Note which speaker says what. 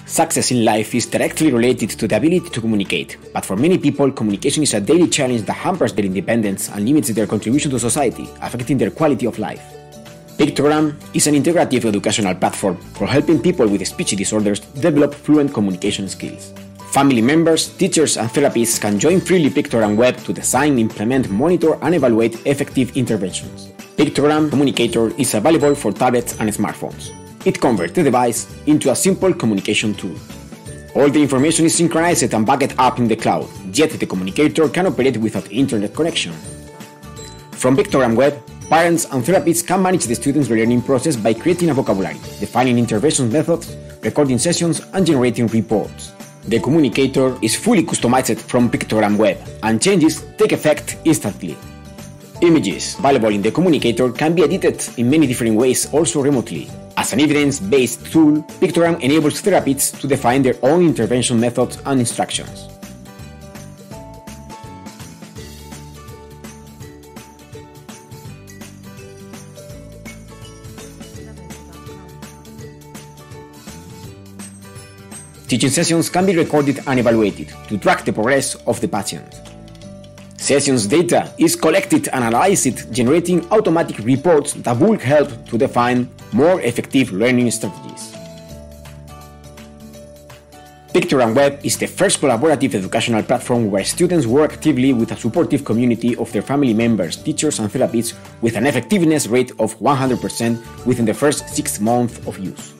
Speaker 1: Success in life is directly related to the ability to communicate, but for many people, communication is a daily challenge that hampers their independence and limits their contribution to society, affecting their quality of life. Pictogram is an integrative educational platform for helping people with speech disorders develop fluent communication skills. Family members, teachers, and therapists can join freely Pictogram Web to design, implement, monitor, and evaluate effective interventions. Pictogram Communicator is available for tablets and smartphones. It converts the device into a simple communication tool. All the information is synchronized and backed up in the cloud, yet the communicator can operate without internet connection. From Pictogram Web, parents and therapists can manage the students' learning process by creating a vocabulary, defining intervention methods, recording sessions, and generating reports. The communicator is fully customized from Pictogram Web, and changes take effect instantly. Images available in the communicator can be edited in many different ways, also remotely. As an evidence-based tool, Pictogram enables therapists to define their own intervention methods and instructions. Teaching sessions can be recorded and evaluated to track the progress of the patient. Sessions data is collected and analyzed, generating automatic reports that will help to define more effective learning strategies. Pictogram Web is the first collaborative educational platform where students work actively with a supportive community of their family members, teachers, and therapists with an effectiveness rate of 100% within the first 6 months of use.